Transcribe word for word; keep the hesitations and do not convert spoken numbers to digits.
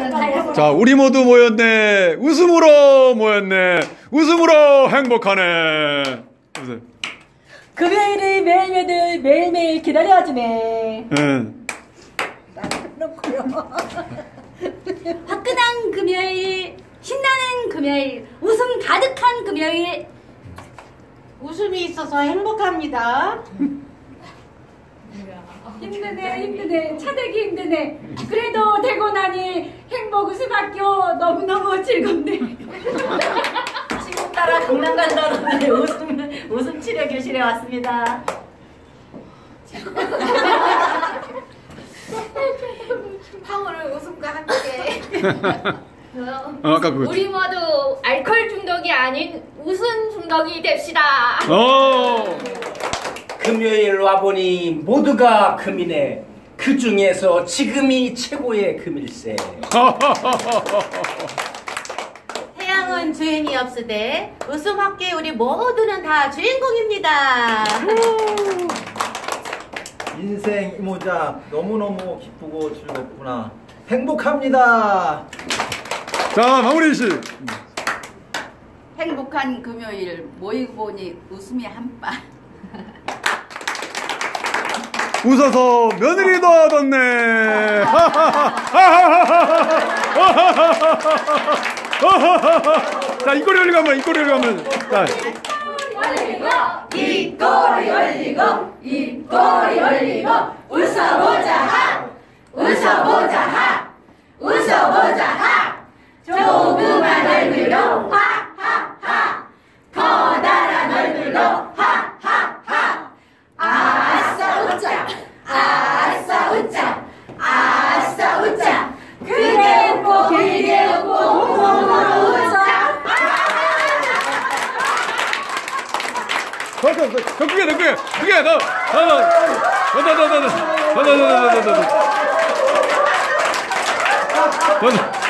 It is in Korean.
자, 우리 모두 모였네. 웃음으로 모였네. 웃음으로 행복하네. 보세요. 금요일을 매일매일 매일매일 기다려주네. 응. 화끈한 금요일, 신나는 금요일, 웃음 가득한 금요일. 웃음이 있어서 행복합니다. 힘드네 힘드네 차대기 힘드네. 그래도 되고 나니 행복 웃음학교 너무너무 즐겁네. 친구 따라 강남 간다는데 웃음, 웃음 치료 교실에 왔습니다. 황홀은 웃음과 함께. 어, 아까 그거. 우리 모두 알코올 중독이 아닌 웃음 중독이 됩시다. 오. 금요일 와보니 모두가 금이네. 그 중에서 지금이 최고의 금일세. 태양은 주인이 없으되 웃음 함께 우리 모두는 다 주인공입니다. 인생 이모작 너무너무 기쁘고 즐겁구나. 행복합니다. 자, 마무리 씨. 행복한 금요일 모이고 보니 웃음이 한빠. 웃어서 며느리도 얻었네. 자, 입꼬리 열리고 한번, 입꼬리 열리고 한번. 자. 입꼬리 열리고 입꼬리 열리고 웃어보자 하 웃어보자 하 웃어보자 하 조그만 얼굴로 하하하 커다란 얼굴로 하하하 아싸 웃자 아싸 웃자 아싸 웃자 크게 웃고 길게 웃고 콩콩으로 웃자. 더, 더, 더, 더 크게, 더 크게, 크게, 더, 더, 더, 더, 더, 더, 더, 더, 더, 더, 더, 더, 더, 더, 더, 더, 더,